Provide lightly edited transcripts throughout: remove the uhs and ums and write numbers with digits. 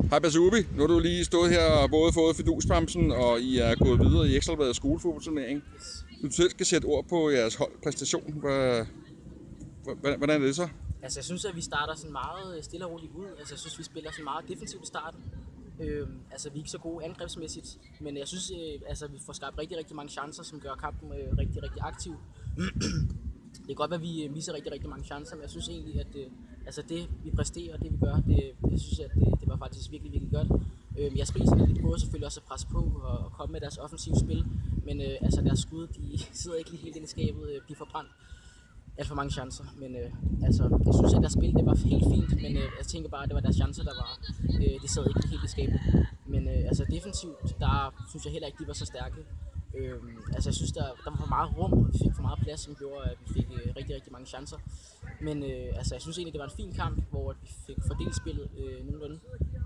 Hej Basubi, nu har du lige stået her og både fået fidusbamsen, og I er gået videre i Ekstra Bladet skolefodboldturnering. Du selv skal sætte ord på jeres holdpræstation. Hvordan er det så? Altså jeg synes, at vi starter sådan meget stille og roligt ud. Altså jeg synes, vi spiller sådan meget defensivt i starten. Altså vi er ikke så gode angrebsmæssigt, men jeg synes, altså vi får skabt rigtig mange chancer, som gør kampen rigtig aktiv. Det kan godt være, at vi misser rigtig mange chancer, men jeg synes egentlig, at altså det vi præsterer og det vi gør, jeg synes, at det var faktisk virkelig godt. Jeg spriser lidt på selvfølgelig også at presse på og komme med deres offensive spil, men altså deres skud, de sidder ikke lige helt inde i skabet, de får brændt alt for mange chancer, men altså jeg synes, at deres spil det var helt fint, men jeg tænker bare, at det var deres chancer, der var, det sad ikke helt i skabet. Men altså defensivt, der synes jeg heller ikke, de var så stærke. Altså jeg synes, der var for meget rum, vi fik for meget plads, som gjorde, at vi fik rigtig mange chancer. Men altså jeg synes egentlig, det var en fin kamp, hvor vi fik fordelt spillet nogenlunde.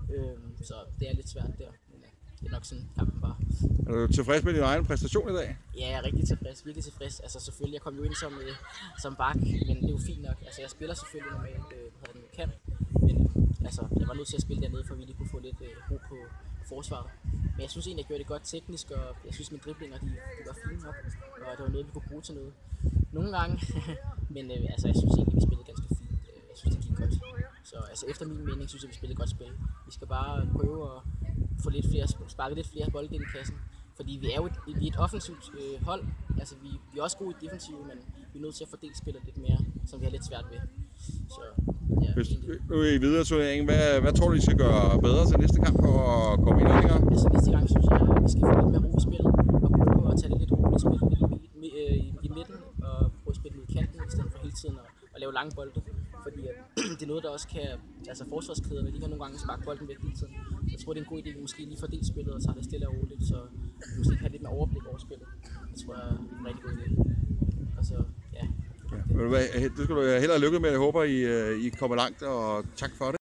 Så det er lidt svært der, men det er nok sådan kampen var. Er du tilfreds med din egen præstation i dag? Ja, jeg er rigtig tilfreds, virkelig tilfreds. Altså selvfølgelig, jeg kom jo ind som bak, men det er jo fint nok. Altså jeg spiller selvfølgelig normalt, hvad jeg kan, men altså jeg var nødt til at spille dernede, for at vi lige kunne få lidt ro på forsvaret. Men jeg synes egentlig, jeg gjorde det godt teknisk, og jeg synes, mine driblinger de var fine nok, og det var noget, vi kunne bruge til noget. Nogle gange, men altså, jeg synes egentlig, vi spillede ganske fint. Jeg synes, det gik godt. Så altså, efter min mening, synes jeg, vi spillede godt spil. Vi skal bare prøve at få sparket lidt flere bolde ind i kassen. Fordi vi er jo et offensivt hold. Altså, vi er også gode i defensiv, men vi er nødt til at fordele spillet lidt mere, som vi har lidt svært ved. Så, ja, hvis nu er I videre turneringen, hvad tror du, I skal gøre bedre til næste kamp for at komme endnu længere? Altså næste gang synes jeg, at vi skal få lidt mere ro i spillet, og prøve at tage det lidt roligt spil i midten, og prøve at spille ud i kanten, i stedet for hele tiden at lave lange bolde. Fordi det er noget, der også kan, altså forsvarskæderne, de kan nogle gange sparke bolden væk hele tiden. Så jeg tror, det er en god idé, at vi måske lige fordeler spillet og tager det stille og roligt, så vi måske kan have lidt mere overblik over spillet. Det tror jeg er en rigtig god idé. Og så, ja. Det skal du have held og lykke med. Jeg håber, I kommer langt, og tak for det.